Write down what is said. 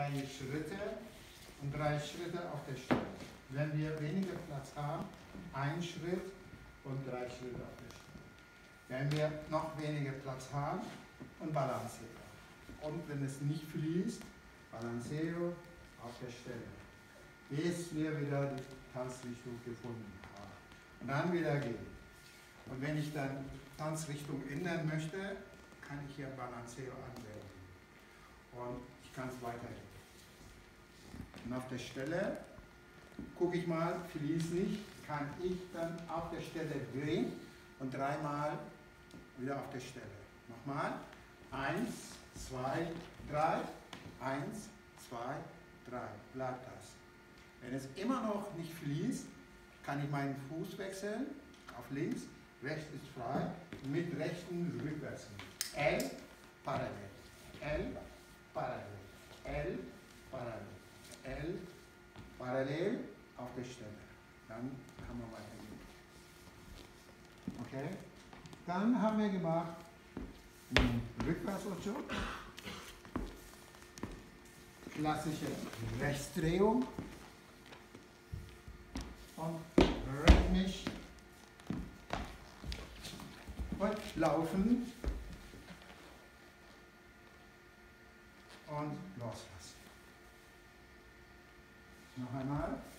3 Schritte und 3 Schritte auf der Stelle. Wenn wir weniger Platz haben, 1 Schritt und 3 Schritte auf der Stelle. Wenn wir noch weniger Platz haben, und Balanceo. Und wenn es nicht fließt, Balanceo auf der Stelle. Bis wir wieder die Tanzrichtung gefunden haben. Und dann wieder gehen. Und wenn ich dann Tanzrichtung ändern möchte, kann ich hier Balanceo anwählen. Und ich kann es weitergehen. Und auf der Stelle gucke ich mal, fließt nicht, kann ich dann auf der Stelle drehen und 3-mal wieder auf der Stelle. Nochmal. 1, 2, 3. 1, 2, 3. Bleibt das. Wenn es immer noch nicht fließt, kann ich meinen Fuß wechseln auf links. Rechts ist frei. Mit rechten rückwärts. L, parallel. L, parallel. L, parallel. L, parallel auf der Stelle. Dann kann man weitergehen. Okay? Dann haben wir gemacht rückwärts und so. Klassische Rechtsdrehung. Und rhythmisch. Und laufen. Und loslassen. Noch einmal.